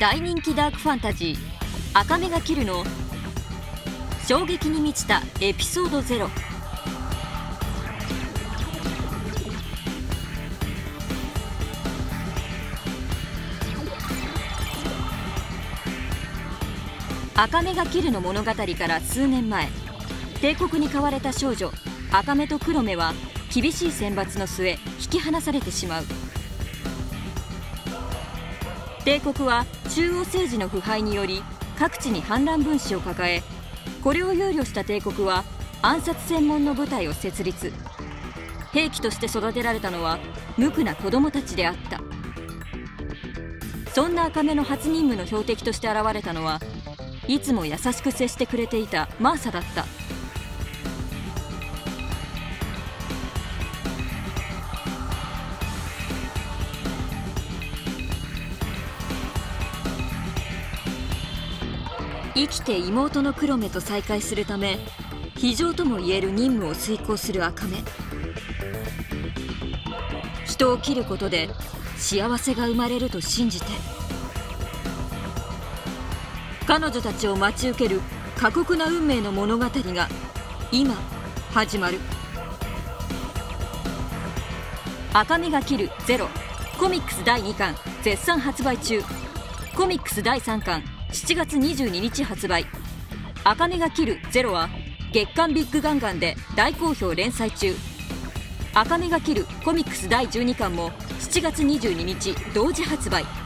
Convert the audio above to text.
大人気ダークファンタジー「赤目が切る」の衝撃に満ちたエピソード0。赤目が切るの物語から数年前、帝国に買われた少女赤目と黒目は厳しい選抜の末引き離されてしまう。帝国は中央政治の腐敗により各地に反乱分子を抱え、これを憂慮した帝国は暗殺専門の部隊を設立。兵器として育てられたのは無垢な子供たちであった。そんな赤目の初任務の標的として現れたのはいつも優しく接してくれていたマーサだった。生きて妹の黒目と再会するため、非常ともいえる任務を遂行する赤目。人を切ることで幸せが生まれると信じて、彼女たちを待ち受ける過酷な運命の物語が今始まる。赤目が切るゼロコミックス第2巻絶賛発売中。コミックス第3巻7月22日発売。赤目が切るゼロは月刊ビッグガンガンで大好評連載中。赤目が切るコミックス第12巻も7月22日同時発売。